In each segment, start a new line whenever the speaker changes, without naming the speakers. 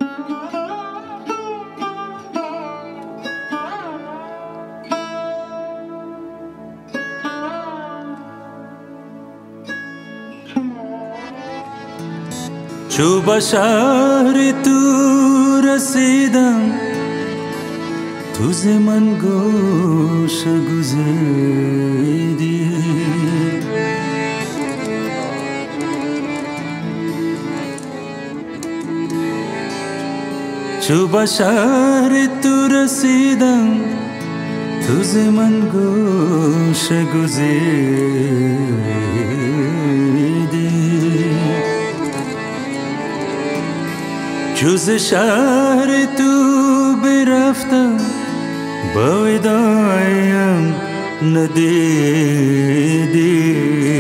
چو بشر تو رسیدم تو ز من گوشه گزیدی چو بشر تو رسیدم تو ز من گوشه گزیدی جز شهر تو برفتم با وداعیم ندیدی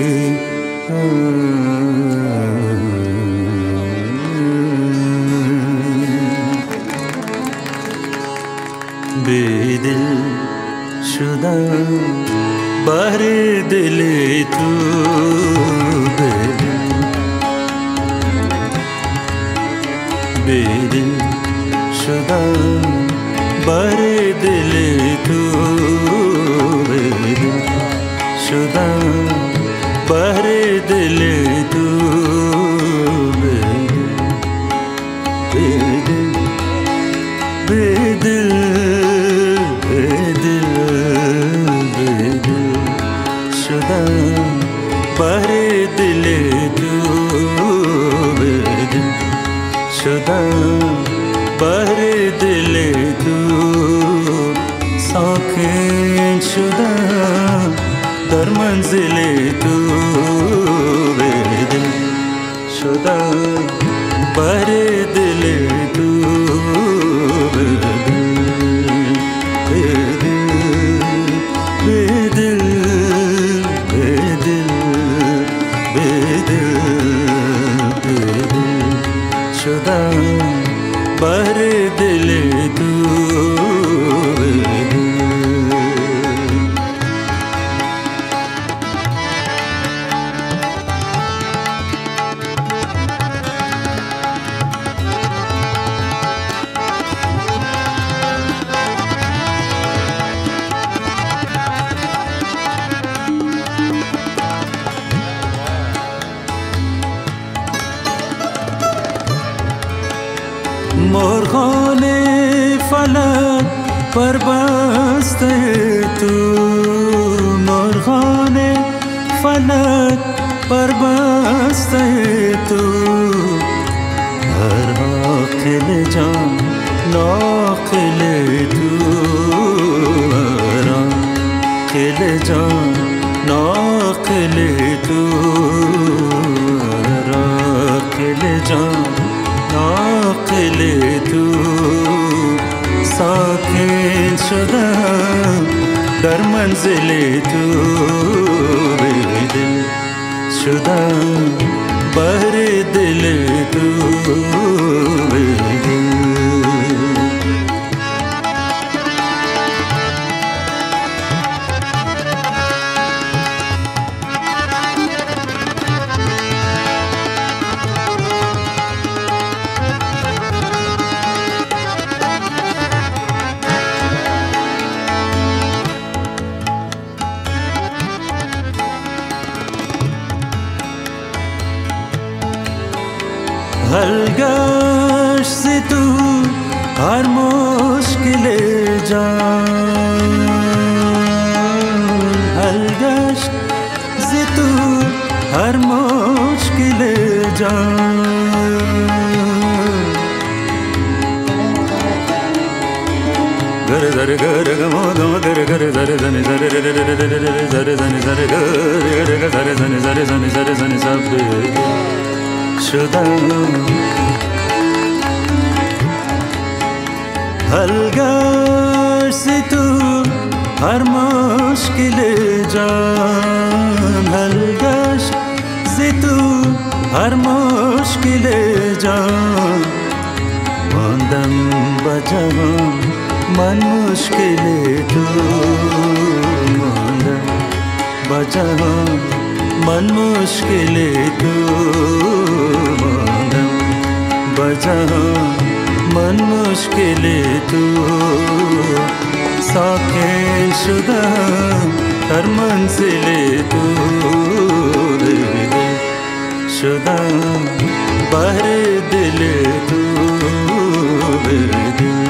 بیدل شدم بر دل تو بیدل شدم بر دل تو بیدل شدم بر دل تو بیدل بیدل بیدل بیدل شدم بر دل تو بیدل شدم بر دل تو ساکن شدم در منزل تو بیدل شدم بر دل تو بیدل بیدل بیدل بیدل شدم بر دل تو مرغان فلک پر بسته تو مرغان فلک پر بسته تو هر عاقل جان ناقل تو هر عاقل جان ناقل تو هر عاقل جان ناقل تو ساکن شدم در منزل تو بیدل شدم بر دل تو بیدل حل گشت ز تو هر مشکل جان حل گشت ز تو هر مشکل جان گر گر گر گم گم گر گر زر زن زر زر زر زن زر گر گر زر زن زر زن زر زن سب شدم حل گشت تو هر مشکل جان حل گشت تو هر مشکل جان ماندم با جهان من مشکل تو ماندم با جهان من مشکل تو ماندم با جهان मन मुश्किल तू साकें शुदा हर मंजिल तू शुदा बहर दिल तू दिल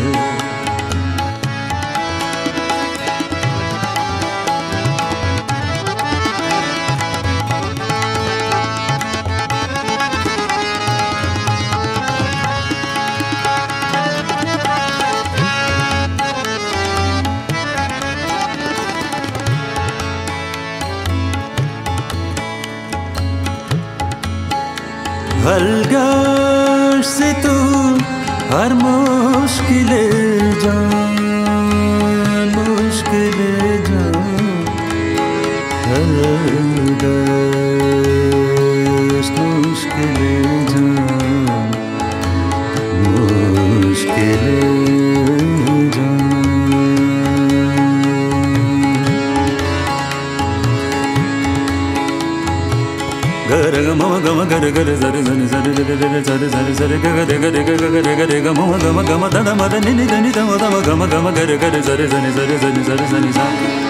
हलगार से तू हर मुश्किल जान मुश्किल जान हलगार मुश्किल जान मुश्किल गर ग म ग म गर गर zari zari zari zari zari zari zari ग ग ग ग ग ग ग ग म ग म ग म द म द नि नि द नि द म द म ग म ग म गर गर zari zari zari zari zari zari सा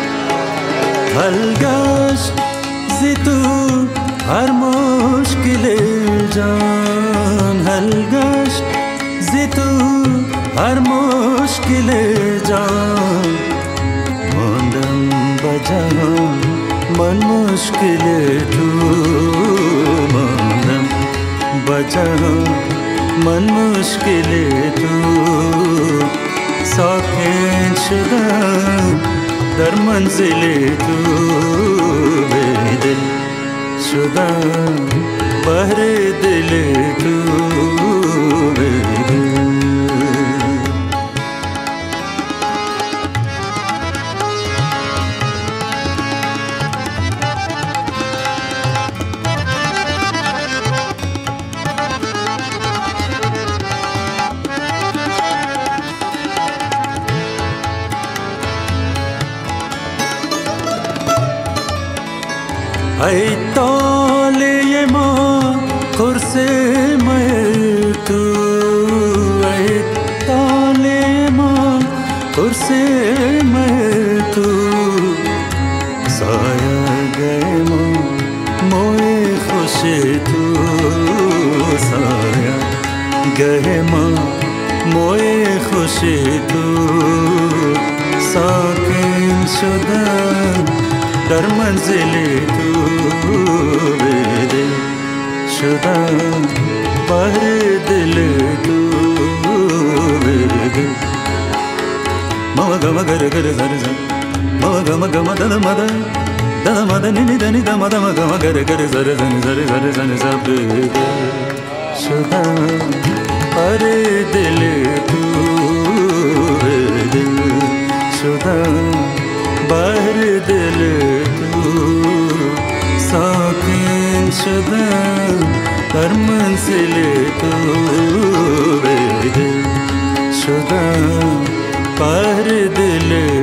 हलगाश से तू हर मुश्किल जान हलगाश से तू हर मुश्किल जान मोंदम बजा मन मुश्किल तू मनम बजा मन मुश्किल तू साकें शुदा दर मंजिल तू दिल शुदा बहर दिल तू ay tole yema kurse may tu ay tole yema kurse may tu saya gema moye khushi tu saya gema moye khushi tu sakin shuda दर मंजिल तू दिल शुदा बहर दिल तू दिल म ग म गर गर zari zari म ग म ग म द म द नि नि द नि द म द म ग म गर गर zari zari zari zari zari सा शुदा बहर दिल तू दिल शुदा बहर दिल तू साकिन शुदा हर मंजिल तू दिल शुदा बहर दिल